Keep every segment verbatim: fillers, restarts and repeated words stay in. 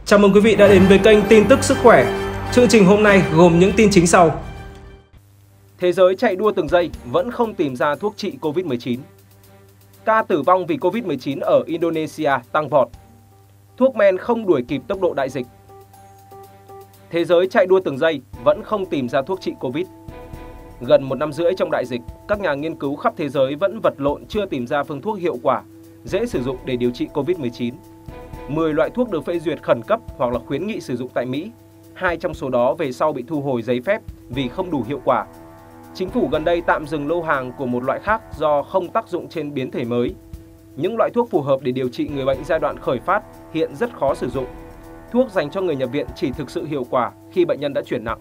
Chào mừng quý vị đã đến với kênh tin tức sức khỏe. Chương trình hôm nay gồm những tin chính sau. Thế giới chạy đua từng giây vẫn không tìm ra thuốc trị Covid mười chín. Ca tử vong vì Covid mười chín ở Indonesia tăng vọt. Thuốc men không đuổi kịp tốc độ đại dịch. Thế giới chạy đua từng giây vẫn không tìm ra thuốc trị Covid. Gần một năm rưỡi trong đại dịch, các nhà nghiên cứu khắp thế giới vẫn vật lộn chưa tìm ra phương thuốc hiệu quả, dễ sử dụng để điều trị Covid mười chín. mười loại thuốc được phê duyệt khẩn cấp hoặc là khuyến nghị sử dụng tại Mỹ. Hai trong số đó về sau bị thu hồi giấy phép vì không đủ hiệu quả. Chính phủ gần đây tạm dừng lô hàng của một loại khác do không tác dụng trên biến thể mới. Những loại thuốc phù hợp để điều trị người bệnh giai đoạn khởi phát hiện rất khó sử dụng. Thuốc dành cho người nhập viện chỉ thực sự hiệu quả khi bệnh nhân đã chuyển nặng.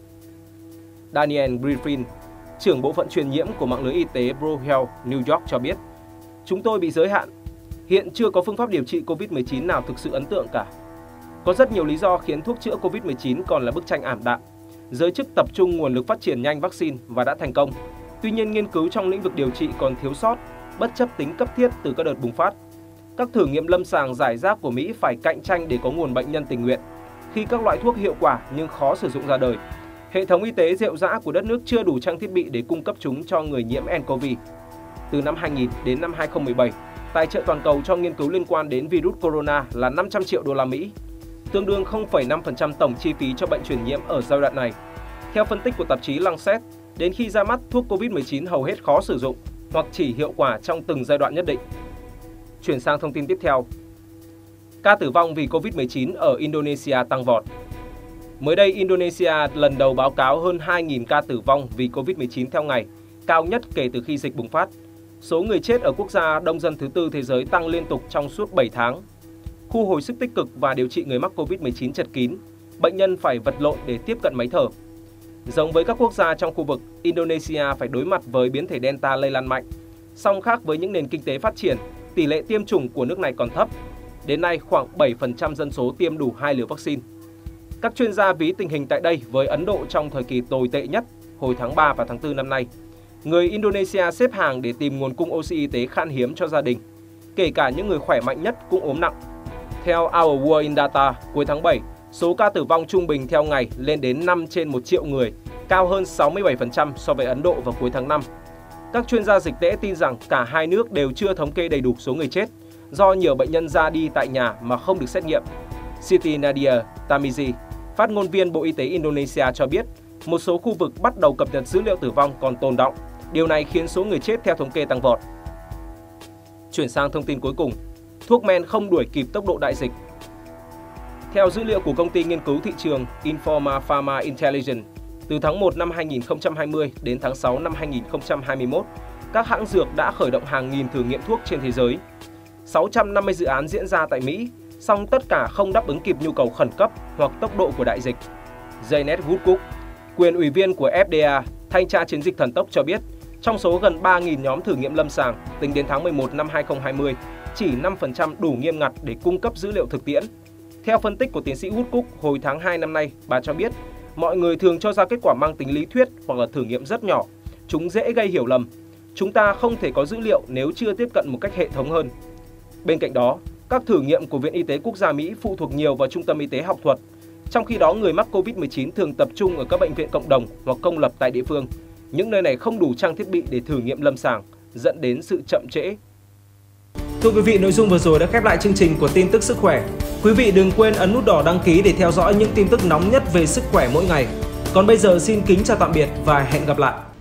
Daniel Griffin, trưởng bộ phận truyền nhiễm của mạng lưới y tế ProHealth New York cho biết, chúng tôi bị giới hạn. Hiện chưa có phương pháp điều trị Covid mười chín nào thực sự ấn tượng cả. Có rất nhiều lý do khiến thuốc chữa Covid mười chín còn là bức tranh ảm đạm. Giới chức tập trung nguồn lực phát triển nhanh vaccine và đã thành công. Tuy nhiên, nghiên cứu trong lĩnh vực điều trị còn thiếu sót, bất chấp tính cấp thiết từ các đợt bùng phát. Các thử nghiệm lâm sàng rải rác của Mỹ phải cạnh tranh để có nguồn bệnh nhân tình nguyện. Khi các loại thuốc hiệu quả nhưng khó sử dụng ra đời, hệ thống y tế rệu rã của đất nước chưa đủ trang thiết bị để cung cấp chúng cho người nhiễm nCoV. Từ năm hai nghìn đến năm hai nghìn không trăm mười bảy, tài trợ toàn cầu cho nghiên cứu liên quan đến virus corona là năm trăm triệu đô la Mỹ, tương đương không phẩy năm phần trăm tổng chi phí cho bệnh truyền nhiễm ở giai đoạn này. Theo phân tích của tạp chí Lancet, đến khi ra mắt, thuốc Covid mười chín hầu hết khó sử dụng hoặc chỉ hiệu quả trong từng giai đoạn nhất định. Chuyển sang thông tin tiếp theo. Ca tử vong vì Covid mười chín ở Indonesia tăng vọt. Mới đây, Indonesia lần đầu báo cáo hơn hai nghìn ca tử vong vì Covid mười chín theo ngày, cao nhất kể từ khi dịch bùng phát. Số người chết ở quốc gia đông dân thứ tư thế giới tăng liên tục trong suốt bảy tháng. Khu hồi sức tích cực và điều trị người mắc Covid mười chín chật kín, bệnh nhân phải vật lộn để tiếp cận máy thở. Giống với các quốc gia trong khu vực, Indonesia phải đối mặt với biến thể Delta lây lan mạnh. Song khác với những nền kinh tế phát triển, tỷ lệ tiêm chủng của nước này còn thấp. Đến nay, khoảng bảy phần trăm dân số tiêm đủ hai liều vaccine. Các chuyên gia ví tình hình tại đây với Ấn Độ trong thời kỳ tồi tệ nhất hồi tháng ba và tháng tư năm nay. Người Indonesia xếp hàng để tìm nguồn cung oxy y tế khan hiếm cho gia đình, kể cả những người khỏe mạnh nhất cũng ốm nặng. Theo Our World in Data, cuối tháng bảy, số ca tử vong trung bình theo ngày lên đến năm trên một triệu người, cao hơn sáu mươi bảy phần trăm so với Ấn Độ vào cuối tháng năm. Các chuyên gia dịch tễ tin rằng cả hai nước đều chưa thống kê đầy đủ số người chết, do nhiều bệnh nhân ra đi tại nhà mà không được xét nghiệm. Siti Nadia Tamizi, phát ngôn viên Bộ Y tế Indonesia cho biết, một số khu vực bắt đầu cập nhật dữ liệu tử vong còn tồn đọng. Điều này khiến số người chết theo thống kê tăng vọt. Chuyển sang thông tin cuối cùng, thuốc men không đuổi kịp tốc độ đại dịch. Theo dữ liệu của công ty nghiên cứu thị trường Informa Pharma Intelligence, từ tháng một năm hai nghìn không trăm hai mươi đến tháng sáu năm hai nghìn không trăm hai mươi mốt, các hãng dược đã khởi động hàng nghìn thử nghiệm thuốc trên thế giới. sáu trăm năm mươi dự án diễn ra tại Mỹ, song tất cả không đáp ứng kịp nhu cầu khẩn cấp hoặc tốc độ của đại dịch. Janet Woodcock, quyền ủy viên của F D A, thanh tra chiến dịch thần tốc cho biết, trong số gần ba nghìn nhóm thử nghiệm lâm sàng tính đến tháng mười một năm hai nghìn không trăm hai mươi, chỉ năm phần trăm đủ nghiêm ngặt để cung cấp dữ liệu thực tiễn. Theo phân tích của tiến sĩ Woodcock, hồi tháng hai năm nay, bà cho biết, mọi người thường cho ra kết quả mang tính lý thuyết hoặc là thử nghiệm rất nhỏ. Chúng dễ gây hiểu lầm. Chúng ta không thể có dữ liệu nếu chưa tiếp cận một cách hệ thống hơn. Bên cạnh đó, các thử nghiệm của Viện Y tế Quốc gia Mỹ phụ thuộc nhiều vào trung tâm y tế học thuật. Trong khi đó, người mắc Covid mười chín thường tập trung ở các bệnh viện cộng đồng hoặc công lập tại địa phương. Những nơi này không đủ trang thiết bị để thử nghiệm lâm sàng, dẫn đến sự chậm trễ. Thưa quý vị, nội dung vừa rồi đã khép lại chương trình của tin tức sức khỏe. Quý vị đừng quên ấn nút đỏ đăng ký để theo dõi những tin tức nóng nhất về sức khỏe mỗi ngày. Còn bây giờ xin kính chào tạm biệt và hẹn gặp lại.